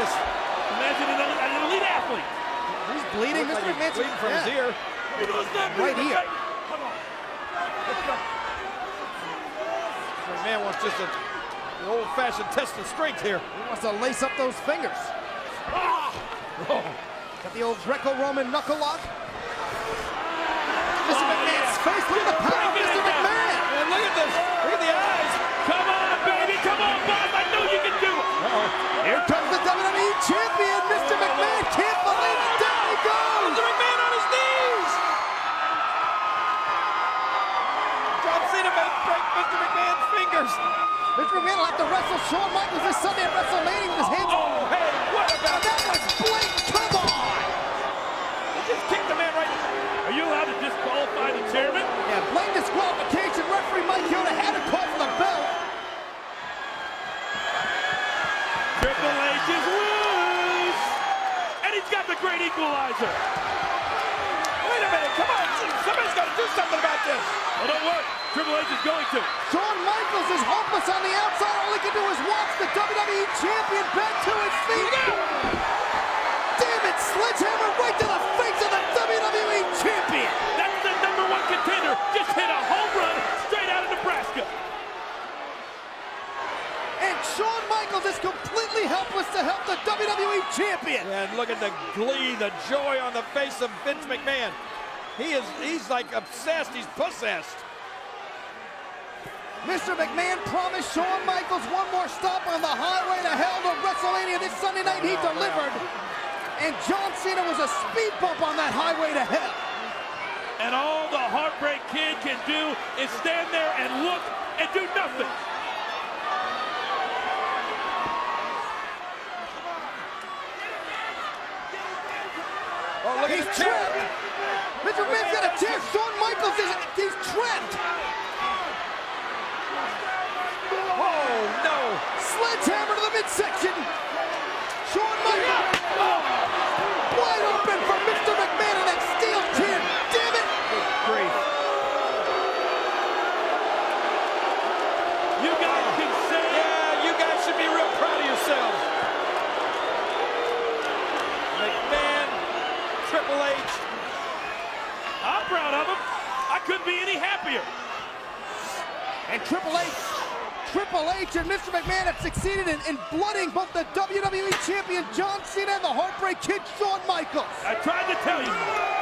this. Imagine an elite athlete. He's bleeding. Mr. McMahon's bleeding from his ear. Right here. Come on. Let's go. McMahon wants just an old-fashioned test of strength here. He wants to lace up those fingers. Ah! Oh. Got the old Greco-Roman knuckle lock. Mr. McMahon's face. Look at the power of Mr. McMahon. And look at this. Look at the eyes. Come on, baby. Come on, boss. I know you can do it. Here comes the WWE Champion, Mr. McMahon. Can't believe it. Down he goes. Mr. McMahon on his knees. John Cena may break Mr. McMahon's fingers. Mr. McMahon will have to wrestle Shawn Michaels this Sunday at WrestleMania with his hands. Oh, hey, what about that? Was blatant. Come on. He just kicked the man right. Are you allowed to disqualify the chairman? Yeah, blatant disqualification. Referee Mike Yoda had to call for the belt. Triple H is loose. And he's got the great equalizer. Wait a minute, come on. Somebody's got to do something about this. Well, don't worry. Triple H is going to. Shawn Michaels is hopeless on the outside. All he can do is watch the WWE Champion back to his feet. Damn it, sledgehammer right to the face of the WWE Champion. That's the #1 contender. Just hit a home run straight out of Nebraska. And Shawn Michaels is completely helpless to help the WWE Champion. And look at the glee, the joy on the face of Vince McMahon. He's like obsessed, he's possessed. Mr. McMahon promised Shawn Michaels one more stop on the highway to hell to WrestleMania this Sunday night. He delivered. And John Cena was a speed bump on that highway to hell. And all the Heartbreak Kid can do is stand there and look and do nothing. Oh, look at He's his chair. trapped. Mr. McMahon's got a chair. Shawn Michaels he's trapped. Oh, no. Sledgehammer to the midsection. Shawn Michaels. Wide open for Mr. McMahon in that steel chair. Damn it. Good grief. You guys can say. Yeah, you guys should be real proud of yourselves. McMahon, Triple H. I'm proud of him. I couldn't be any happier. And Triple H and Mr. McMahon have succeeded in blooding both the WWE Champion John Cena and the Heartbreak Kid Shawn Michaels. I tried to tell you.